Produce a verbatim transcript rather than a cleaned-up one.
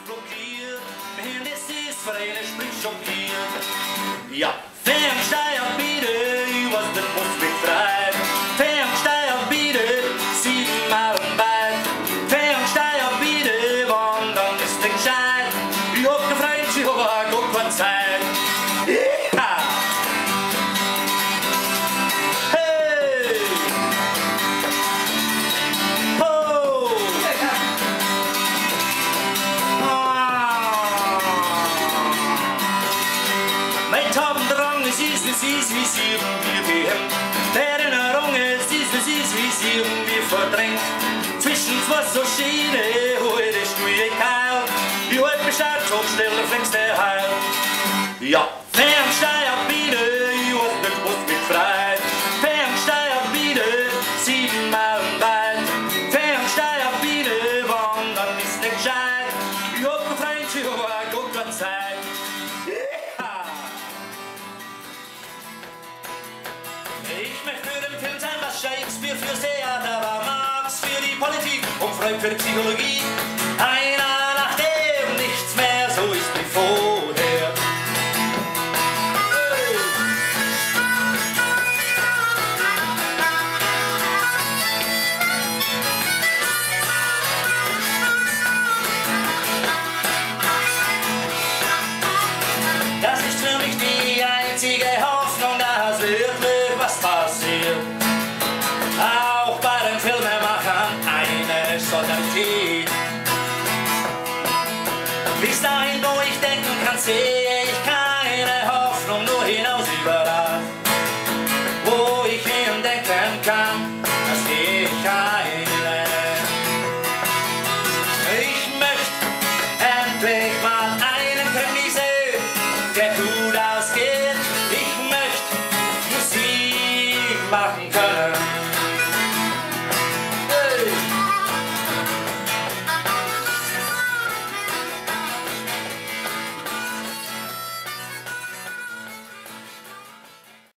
blockiert, men det ses för en är spritt chockerad. Ja, fem steg bitte, was den muss betreiben. Fem steg bitte, sieben Mal im Bett. Fem steg bitte, wandern ist den Schein. Ich hab gefreut, ich hab auch keine Zeit. Ja! Hey! Ho! Mein Tabendrang ist, ist, ist, ist, wie sieben wir behemmt. Der Erinnerung ist, ist, ist, ist, wie sieben wir verdrängt. Zwischen zwei so Schiene, heute ist du ihr Keil. Die heute Bescheid, hochstelle, flex der Heil. Ja, Fernsteier bitte, ich hab nicht was mit frei. Fernsteier bitte, siebenmal im Wald. Fernsteier bitte, wandern ist nicht gescheit. Ich hab gefreut, ich hab auch keine Zeit. Ich möchte für den Film sein, was Shakespeare fürs Theater war, Marx für die Politik und Freud für die Psychologie. Einer nach dem nichts mehr so ist wie vorher. Das ist für mich die einzige Hoffnung, dass wirklich was passiert. Auch bei den Filmemachern eine Solidarität. Bis dahin, wo ich denken kann, sehe ich keine Hoffnung, nur hinaus überall. Wo ich hin denken kann, da sehe ich keine. Ich möchte endlich mal einen Krimi sehen, der gut ausgeht. Ich möchte Musik machen können.